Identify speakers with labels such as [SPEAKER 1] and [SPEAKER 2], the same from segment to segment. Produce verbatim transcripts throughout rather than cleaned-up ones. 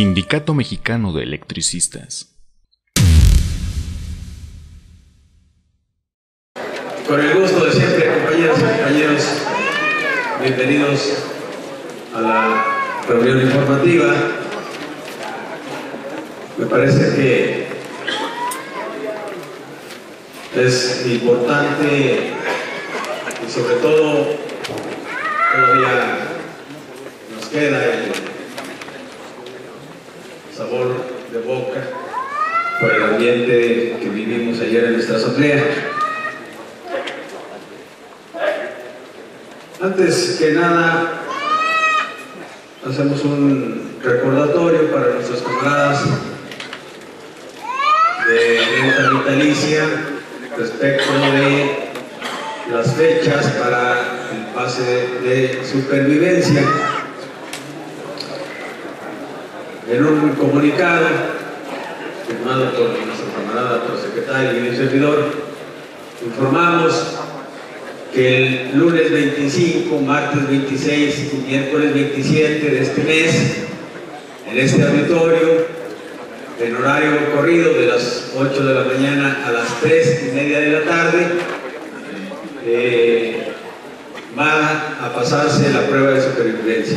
[SPEAKER 1] Sindicato Mexicano de Electricistas.
[SPEAKER 2] Con el gusto de siempre, compañeras y compañeros, bienvenidos a la reunión informativa. Me parece que es importante y sobre todo todavía nos queda el sabor de boca por el ambiente que vivimos ayer en nuestra asamblea. Antes que nada, hacemos un recordatorio para nuestros camaradas de renta vitalicia respecto de las fechas para el pase de supervivencia. En un comunicado firmado por nuestro camarada, por secretario y un servidor, informamos que el lunes veinticinco, martes veintiséis y miércoles veintisiete de este mes, en este auditorio, en horario corrido de las ocho de la mañana a las tres y media de la tarde, eh, va a pasarse la prueba de supervivencia.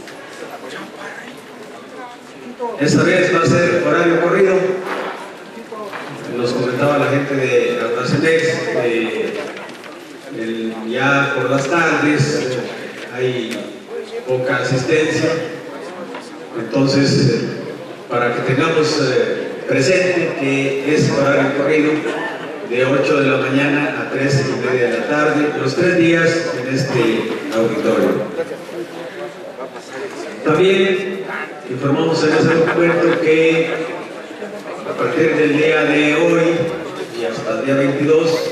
[SPEAKER 2] Esta vez va a ser horario corrido. Nos comentaba la gente de Abracemex, eh, el, ya por las tardes eh, hay poca asistencia, entonces eh, para que tengamos eh, presente que es horario corrido de ocho de la mañana a tres y media de la tarde, los tres días en este auditorio. También informamos en ese documento que a partir del día de hoy y hasta el día veintidós,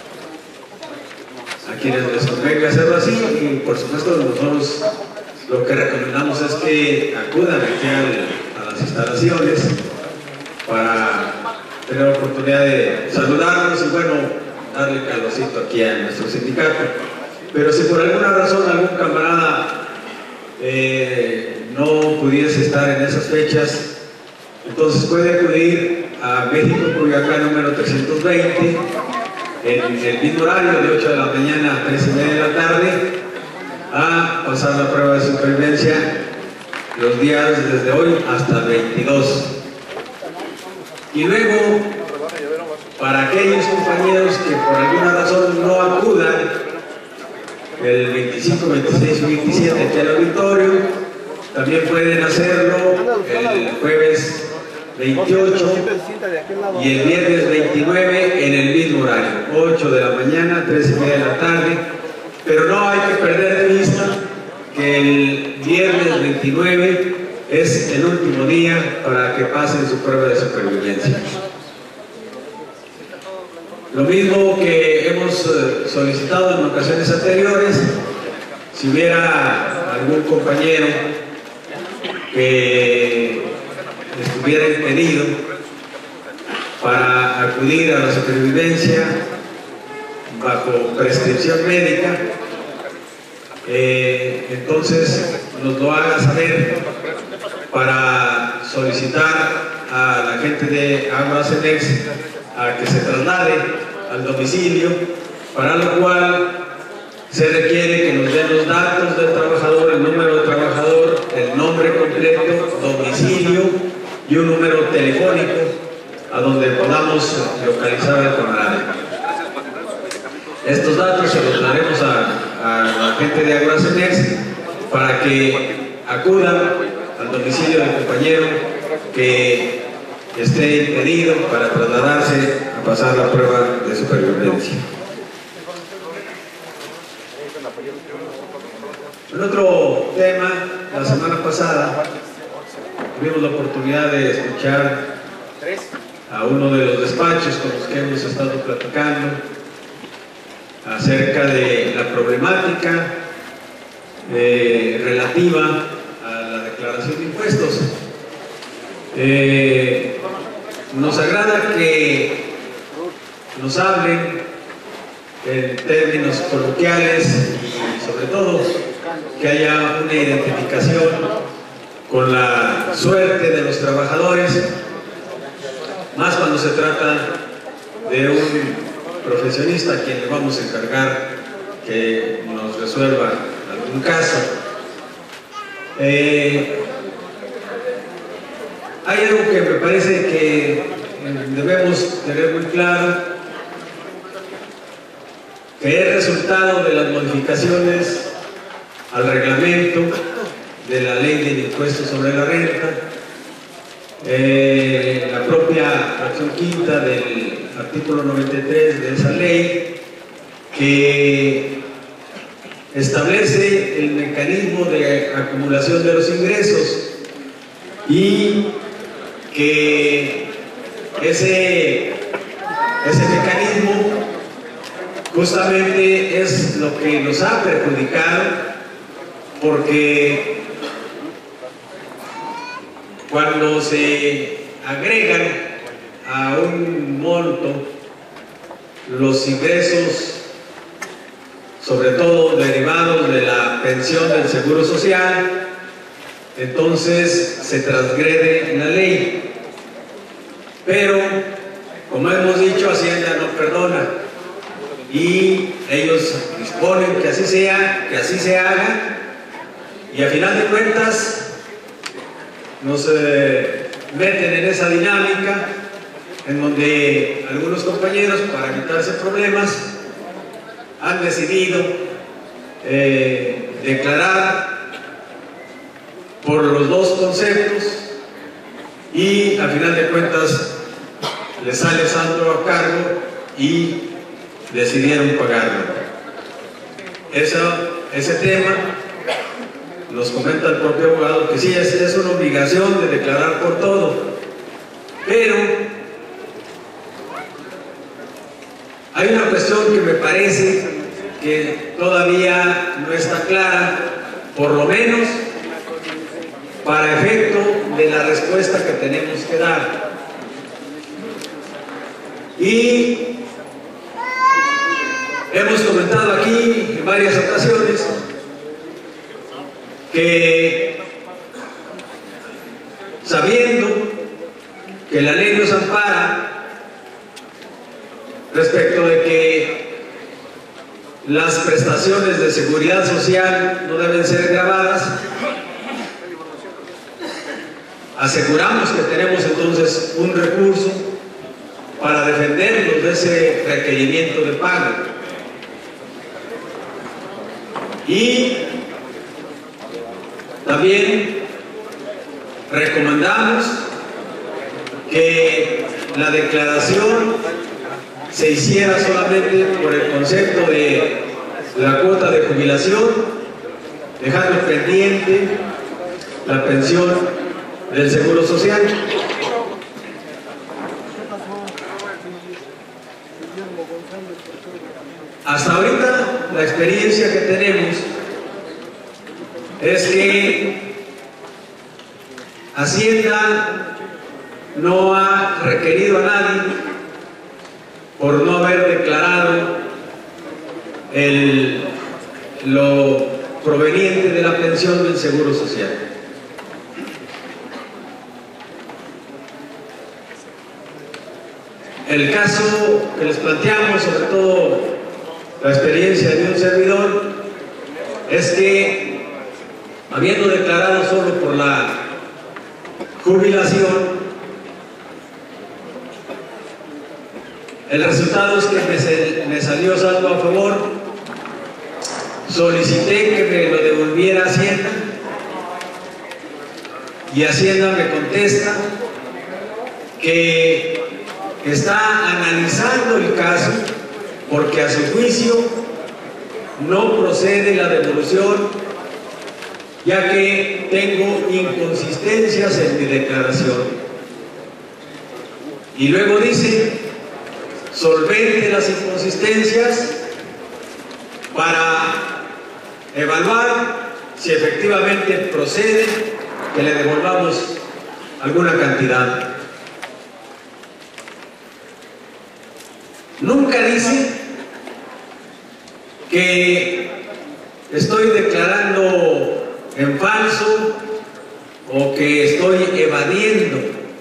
[SPEAKER 2] a quienes les convenga hacerlo así, y por supuesto nosotros lo que recomendamos es que acudan aquí al, a las instalaciones para tener la oportunidad de saludarnos y bueno, darle calorcito aquí a nuestro sindicato. Pero si por alguna razón algún camarada eh, no pudiese estar en esas fechas, entonces puede acudir a México Culiacán número trescientos veinte en el mismo horario de ocho de la mañana a tres y media de la tarde a pasar la prueba de supervivencia los días desde hoy hasta el veintidós. Y luego, para aquellos compañeros que por alguna razón no acudan el veinticinco, veintiséis y veintisiete aquí al auditorio, también pueden hacerlo el jueves veintiocho y el viernes veintinueve en el mismo horario, ocho de la mañana, tres y media de la tarde. Pero no hay que perder de vista que el viernes veintinueve es el último día para que pasen su prueba de supervivencia. Lo mismo que hemos solicitado en ocasiones anteriores, si hubiera algún compañero que estuviera impedido para acudir a la supervivencia bajo prescripción médica, eh, entonces nos lo haga saber para solicitar a la gente de Abracemex a que se traslade al domicilio, para lo cual se requiere que nos den los datos del trabajador, el número del trabajador, el nombre completo, domicilio y un número telefónico a donde podamos localizar al camarada. Estos datos se los daremos a, a la gente de Abracemex para que acudan al domicilio del compañero que esté impedido para trasladarse a pasar la prueba de supervivencia. En otro tema, la semana pasada tuvimos la oportunidad de escuchar a uno de los despachos con los que hemos estado platicando acerca de la problemática eh, relativa a la declaración de impuestos. Eh, nos agrada que nos hablen en términos coloquiales y sobre todo que haya una identificación con la suerte de los trabajadores, más cuando se trata de un profesionista a quien le vamos a encargar que nos resuelva algún caso. Eh, hay algo que me parece que debemos tener muy claro, que es resultado de las modificaciones al reglamento de la ley del impuesto sobre la renta, eh, la propia fracción quinta del artículo noventa y tres de esa ley, que establece el mecanismo de acumulación de los ingresos y que ese, ese mecanismo justamente es lo que nos ha perjudicado, porque cuando se agregan a un monto los ingresos, sobre todo derivados de la pensión del Seguro Social, entonces se transgrede la ley. Pero, como hemos dicho, Hacienda no perdona y ellos disponen que así sea, que así se haga, y a final de cuentas nos eh, meten en esa dinámica en donde algunos compañeros, para evitarse problemas, han decidido eh, declarar por los dos conceptos y a final de cuentas les sale saldo a cargo y decidieron pagarlo. Eso, ese tema nos comenta el propio abogado que sí, es, es una obligación de declarar por todo, pero hay una cuestión que me parece que todavía no está clara, por lo menos para efecto de la respuesta que tenemos que dar. Y hemos comentado aquí en varias ocasiones que, sabiendo que la ley nos ampara respecto de que las prestaciones de seguridad social no deben ser gravadas, aseguramos que tenemos entonces un recurso para defendernos de ese requerimiento de pago. Y también recomendamos que la declaración se hiciera solamente por el concepto de la cuota de jubilación, dejando pendiente la pensión del Seguro Social. Hasta ahorita la experiencia que tenemos es que Hacienda no ha requerido a nadie por no haber declarado el, lo proveniente de la pensión del Seguro Social. El caso que les planteamos, sobre todo la experiencia de un servidor, es que habiendo declarado solo por la jubilación, el resultado es que me, me salió saldo a favor. Solicité que me lo devolviera Hacienda y Hacienda me contesta que está analizando el caso porque a su juicio no procede la devolución, ya que tengo inconsistencias en mi declaración. Y luego dice: solvente las inconsistencias para evaluar si efectivamente procede que le devolvamos alguna cantidad. Nunca dice que estoy declarando en falso o o que estoy evadiendo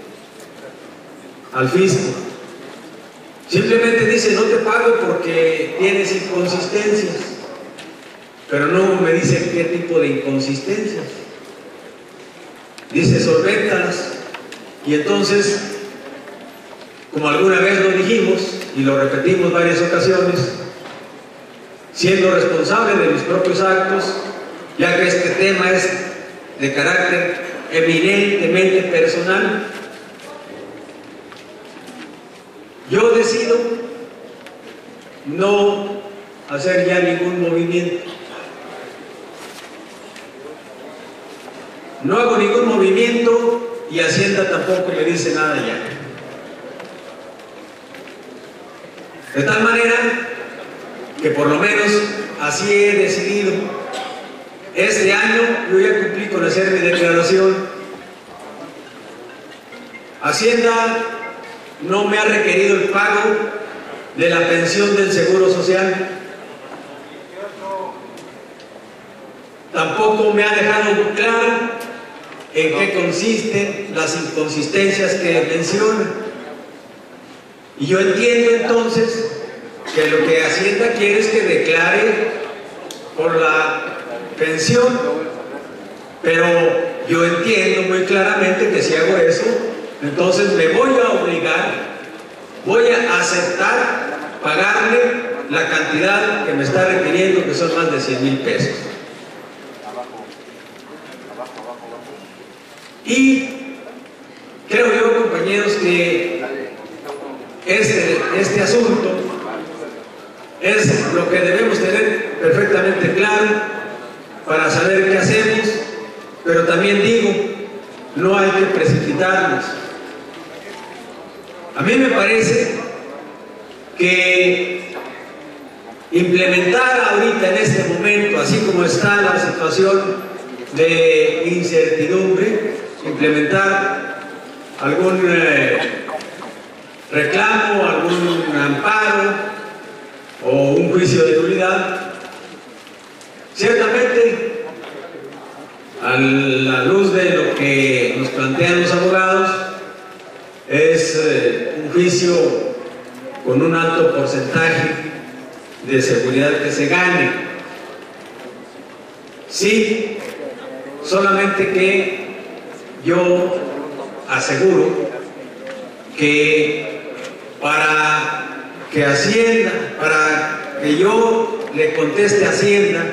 [SPEAKER 2] al fisco. Simplemente dice, no te pago porque tienes inconsistencias, pero no me dice qué tipo de inconsistencias. Dice, solvéntalas. Y entonces, como alguna vez lo dijimos y lo repetimos varias ocasiones, siendo responsable de mis propios actos, ya que este tema es de carácter eminentemente personal, yo decido no hacer ya ningún movimiento. No hago ningún movimiento y Hacienda tampoco me dice nada ya. De tal manera que por lo menos así he decidido. Este año yo ya cumplí con hacer mi declaración. Hacienda no me ha requerido el pago de la pensión del Seguro Social. Tampoco me ha dejado claro en qué consisten las inconsistencias que menciona. Y yo entiendo entonces que lo que Hacienda quiere es que declare por la pensión, pero yo entiendo muy claramente que si hago eso, entonces me voy a obligar, voy a aceptar pagarle la cantidad que me está requiriendo, que son más de cien mil pesos. Y creo yo, compañeros, que este, este asunto es lo que debemos tener perfectamente claro para saber qué hacemos, pero también digo, no hay que precipitarnos. A mí me parece que implementar ahorita en este momento, así como está la situación de incertidumbre, implementar algún eh, reclamo, algún amparo o un juicio de nulidad, ciertamente a la luz de lo que nos plantean los abogados, es eh, un juicio con un alto porcentaje de seguridad que se gane. Sí, solamente que yo aseguro que para que Hacienda, para que yo le conteste a Hacienda,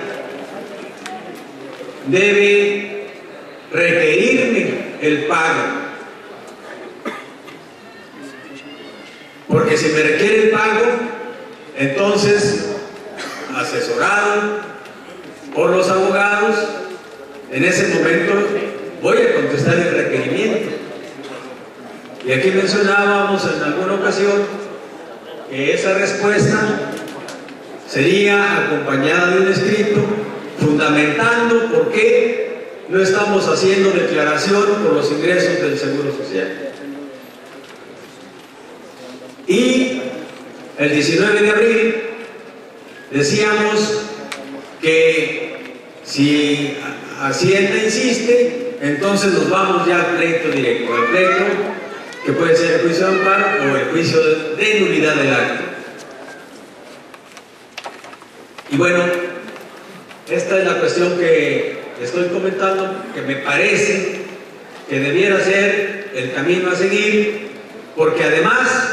[SPEAKER 2] debe requerirme el pago. Porque si me requiere el pago, entonces, asesorado por los abogados, en ese momento voy a contestar el requerimiento. Y aquí mencionábamos en alguna ocasión que esa respuesta sería acompañada de un escrito fundamentando por qué no estamos haciendo declaración por los ingresos del Seguro Social. Y el diecinueve de abril decíamos que si Hacienda insiste, entonces nos vamos ya al pleito directo, al pleito que puede ser el juicio de amparo o el juicio de nulidad del acto. Y bueno, esta es la cuestión que estoy comentando, que me parece que debiera ser el camino a seguir, porque además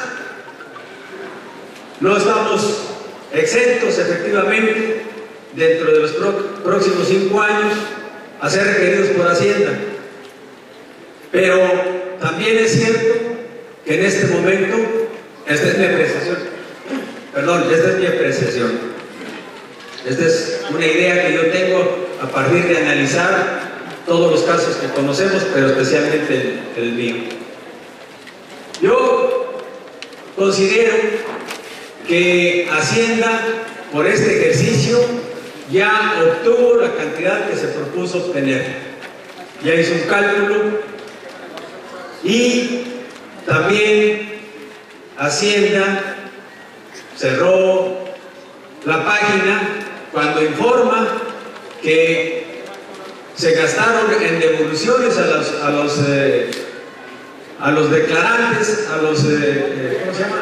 [SPEAKER 2] no estamos exentos efectivamente dentro de los próximos cinco años a ser requeridos por Hacienda. Pero también es cierto que en este momento, esta es mi apreciación, perdón, esta es mi apreciación, esta es una idea que yo tengo a partir de analizar todos los casos que conocemos, pero especialmente el, el mío. Yo considero que Hacienda, por este ejercicio, ya obtuvo la cantidad que se propuso obtener. Ya hizo un cálculo y también Hacienda cerró la página cuando informa que se gastaron en devoluciones a los, a los, eh, a los declarantes, a los, eh, eh, ¿cómo se llama?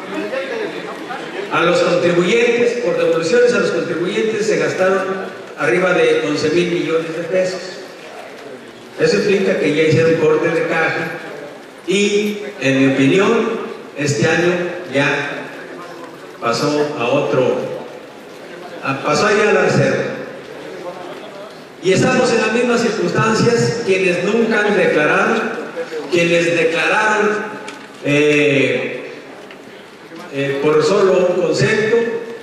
[SPEAKER 2] A los contribuyentes, por devoluciones a los contribuyentes se gastaron arriba de once mil millones de pesos. Eso implica que ya hicieron corte de caja y, en mi opinión, este año ya pasó a otro, a, pasó allá a la reserva. Y estamos en las mismas circunstancias, quienes nunca han declarado, quienes declararon eh, eh, por solo un concepto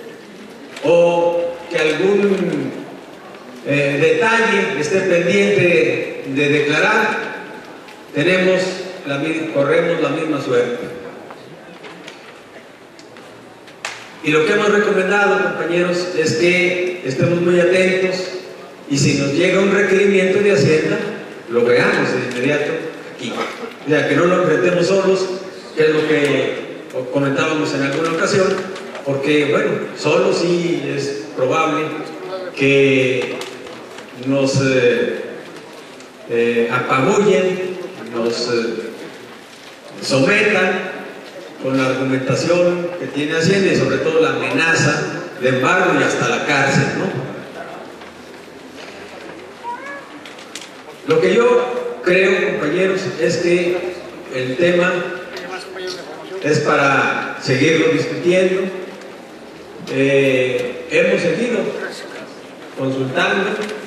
[SPEAKER 2] o que algún eh, detalle esté pendiente de declarar, tenemos la, corremos la misma suerte. Y lo que hemos recomendado, compañeros, es que estemos muy atentos y si nos llega un requerimiento de Hacienda, lo veamos de inmediato aquí. O sea, que no lo enfrentemos solos, que es lo que comentábamos en alguna ocasión, porque, bueno, solos sí es probable que nos eh, eh, apabullen, nos eh, sometan con la argumentación que tiene Hacienda y sobre todo la amenaza de embargo y hasta la cárcel, ¿no? Lo que yo creo, compañeros, es que el tema es para seguirlo discutiendo. Eh, hemos seguido consultando.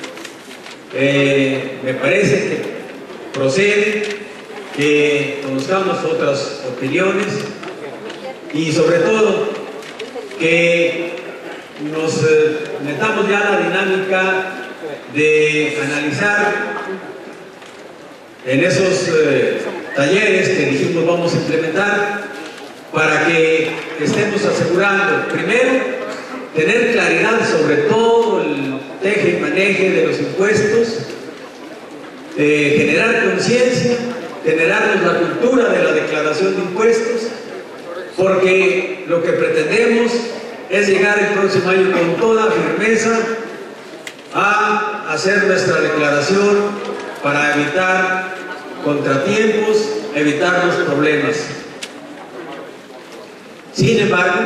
[SPEAKER 2] Eh, me parece que procede que conozcamos otras opiniones y sobre todo que nos eh, metamos ya a la dinámica de analizar en esos eh, talleres que dijimos vamos a implementar para que estemos asegurando, primero, tener claridad sobre todo el teje y maneje de los impuestos, eh, generar conciencia, generarnos la cultura de la declaración de impuestos, porque lo que pretendemos es llegar el próximo año con toda firmeza a hacer nuestra declaración para evitar contratiempos, evitar los problemas. Sin embargo,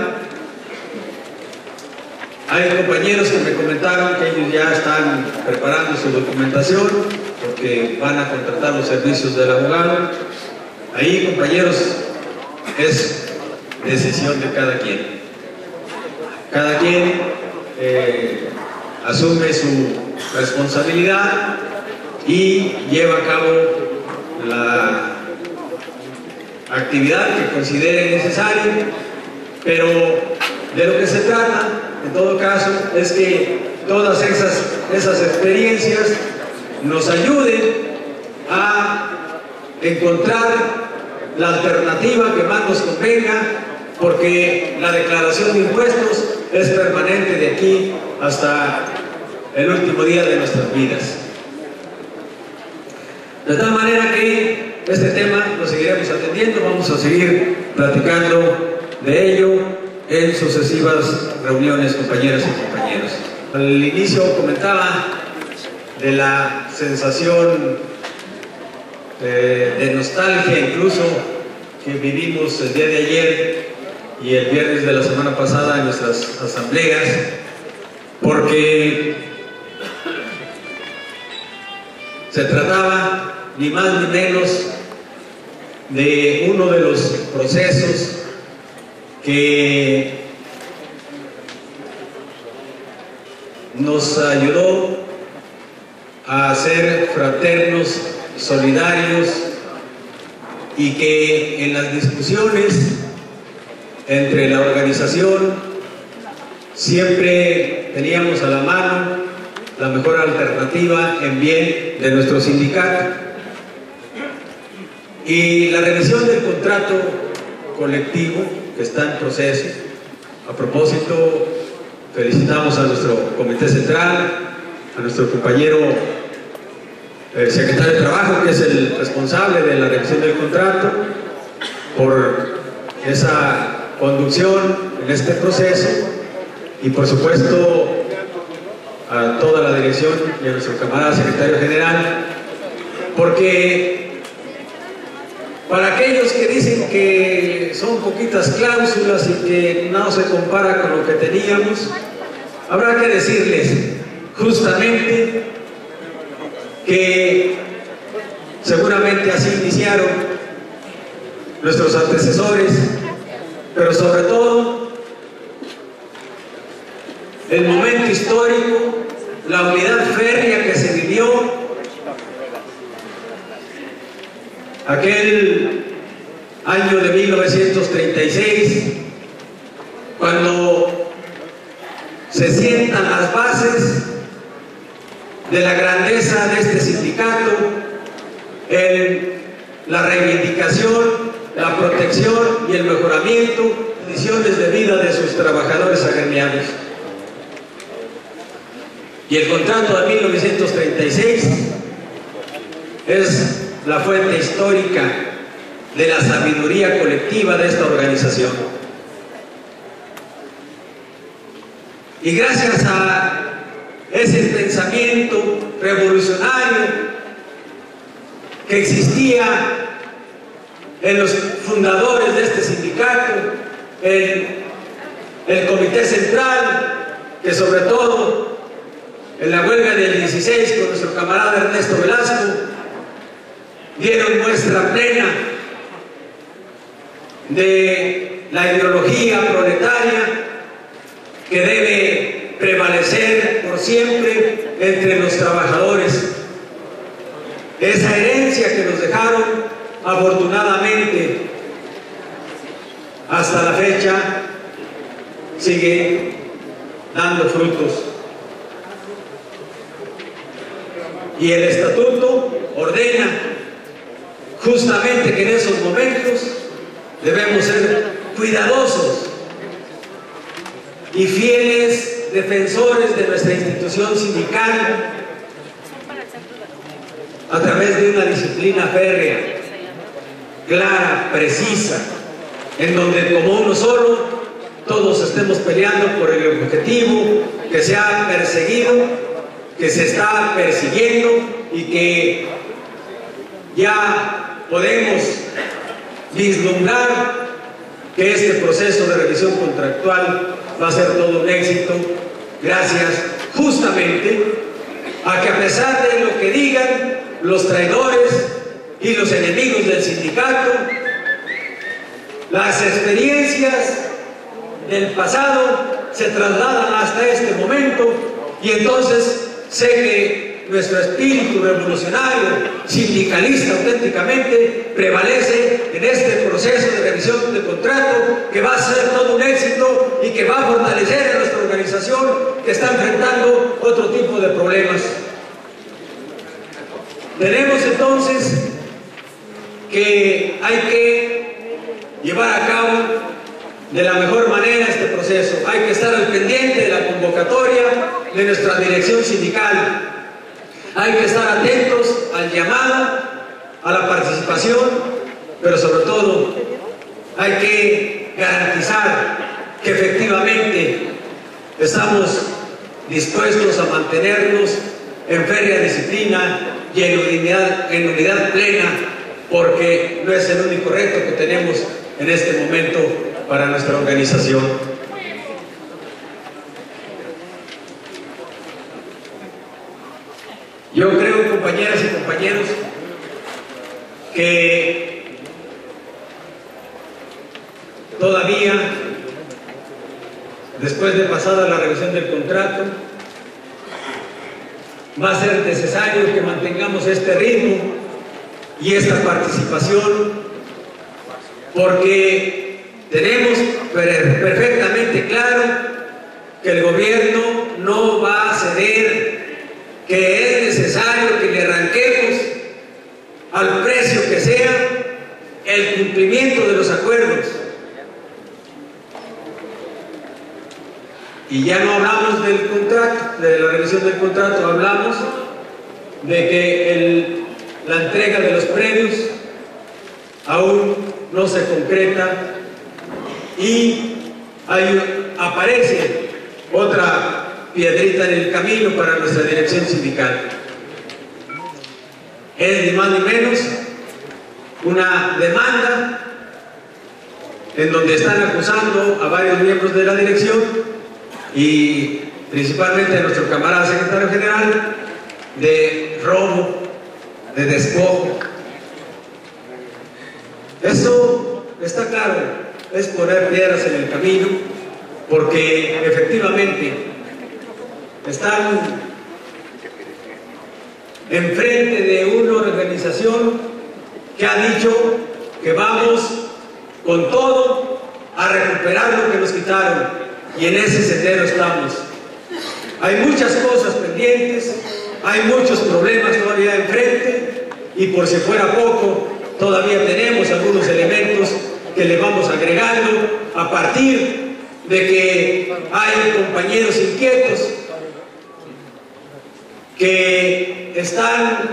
[SPEAKER 2] hay compañeros que me comentaron que ellos ya están preparando su documentación porque van a contratar los servicios del abogado. Ahí, compañeros, es decisión de cada quien. Cada quien eh, asume su responsabilidad y lleva a cabo la actividad que considere necesaria, pero de lo que se trata, en todo caso, es que todas esas, esas experiencias nos ayuden a encontrar la alternativa que más nos convenga, porque la declaración de impuestos es permanente de aquí hasta el último día de nuestras vidas. De tal manera que este tema lo seguiremos atendiendo, vamos a seguir platicando de ello en sucesivas reuniones, compañeras y compañeros. Al inicio comentaba de la sensación eh, de nostalgia incluso que vivimos el día de ayer y el viernes de la semana pasada en nuestras asambleas, porque se trataba ni más ni menos de uno de los procesos que nos ayudó a ser fraternos, solidarios, y que en las discusiones entre la organización siempre teníamos a la mano la mejor alternativa en bien de nuestro sindicato. Y la revisión del contrato colectivo que está en proceso, a propósito, felicitamos a nuestro comité central, a nuestro compañero el secretario de Trabajo, que es el responsable de la revisión del contrato, por esa conducción en este proceso, y por supuesto a toda la dirección y a nuestro camarada secretario general, porque para aquellos que dicen que son poquitas cláusulas y que no se compara con lo que teníamos, habrá que decirles justamente que seguramente así iniciaron nuestros antecesores, pero sobre todo el momento histórico, la unidad férrea que se vivió, aquel año de mil novecientos treinta y seis, cuando se sientan las bases de la grandeza de este sindicato, en la reivindicación, la protección y el mejoramiento de las condiciones de vida de sus trabajadores agremiados. Y el contrato de mil novecientos treinta y seis es la fuente histórica de la sabiduría colectiva de esta organización. Y gracias a ese pensamiento revolucionario que existía en los fundadores de este sindicato, en el Comité Central, que sobre todo en la huelga del dieciséis con nuestro camarada Ernesto Velasco dieron muestra plena de la ideología proletaria que debe prevalecer por siempre entre los trabajadores. Esa herencia que nos dejaron, afortunadamente, hasta la fecha, sigue dando frutos. Y el estatuto ordena justamente que en esos momentos debemos ser cuidadosos y fieles defensores de nuestra institución sindical a través de una disciplina férrea, clara, precisa, en donde como uno solo todos estemos peleando por el objetivo que se ha perseguido, que se está persiguiendo y que ya podemos vislumbrar que este proceso de revisión contractual va a ser todo un éxito, gracias justamente a que, a pesar de lo que digan los traidores y los enemigos del sindicato, las experiencias del pasado se trasladan hasta este momento, y entonces sé que nuestro espíritu revolucionario, sindicalista auténticamente, prevalece en este proceso de revisión de contrato, que va a ser todo un éxito y que va a fortalecer a nuestra organización, que está enfrentando otro tipo de problemas. Tenemos entonces que hay que llevar a cabo de la mejor manera este proceso. Hay que estar al pendiente de la convocatoria de nuestra dirección sindical. Hay que estar atentos al llamado, a la participación, pero sobre todo hay que garantizar que efectivamente estamos dispuestos a mantenernos en férrea disciplina y en unidad, en unidad plena, porque no es el único reto que tenemos en este momento para nuestra organización. Yo creo, compañeras y compañeros, que todavía, después de pasada la revisión del contrato, va a ser necesario que mantengamos este ritmo y esta participación, porque tenemos perfectamente claro que el gobierno no va a ceder, que es necesario que le arranquemos al precio que sea el cumplimiento de los acuerdos. Y ya no hablamos del contrato, de la revisión del contrato, hablamos de que el, la entrega de los predios aún no se concreta y hay, aparece otra piedrita en el camino para nuestra dirección sindical. Es ni más ni menos una demanda en donde están acusando a varios miembros de la dirección y principalmente a nuestro camarada secretario general de robo, de despojo. Eso está claro, es poner piedras en el camino, porque efectivamente están enfrente de una organización que ha dicho que vamos con todo a recuperar lo que nos quitaron, y en ese sendero estamos. Hay muchas cosas pendientes, hay muchos problemas todavía enfrente, y por si fuera poco, todavía tenemos algunos elementos que le vamos agregando a partir de que hay compañeros inquietos que están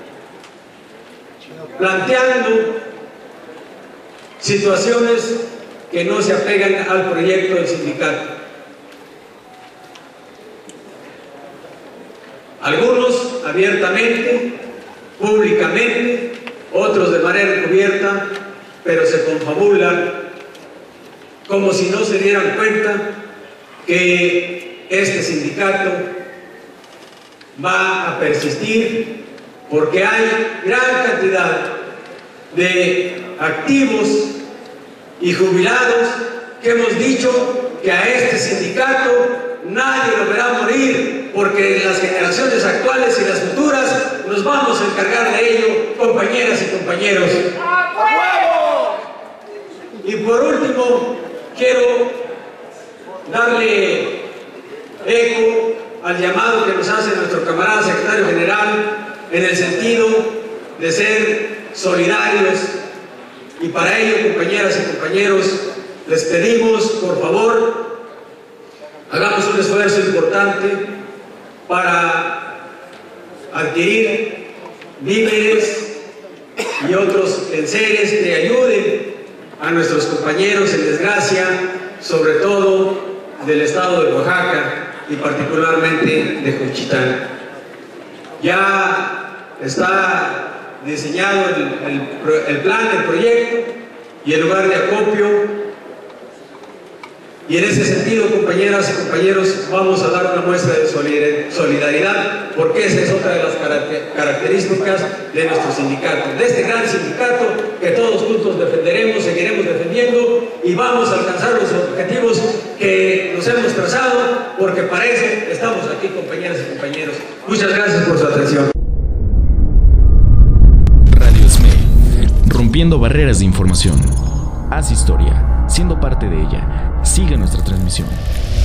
[SPEAKER 2] planteando situaciones que no se apegan al proyecto del sindicato. Algunos abiertamente, públicamente, otros de manera encubierta, pero se confabulan como si no se dieran cuenta que este sindicato va a persistir, porque hay gran cantidad de activos y jubilados que hemos dicho que a este sindicato nadie lo verá morir, porque las generaciones actuales y las futuras nos vamos a encargar de ello, compañeras y compañeros. Y por último, quiero darle eco al llamado que nos hace nuestro camarada secretario general en el sentido de ser solidarios, y para ello, compañeras y compañeros, les pedimos, por favor, hagamos un esfuerzo importante para adquirir víveres y otros enseres que ayuden a nuestros compañeros en desgracia, sobre todo del estado de Oaxaca y particularmente de Juchitán. Ya está diseñado el, el, el plan, el proyecto y el lugar de acopio, y en ese sentido, compañeras y compañeros, vamos a dar una muestra de solidaridad, porque esa es otra de las características de nuestro sindicato, de este gran sindicato que todos juntos defenderemos, seguiremos defendiendo, y vamos a alcanzar los objetivos que nos hemos trazado, porque para eso estamos aquí, compañeras y compañeros. Muchas gracias por su atención.
[SPEAKER 1] Radio S M E, rompiendo barreras de información. Haz historia, siendo parte de ella. Sigue nuestra transmisión.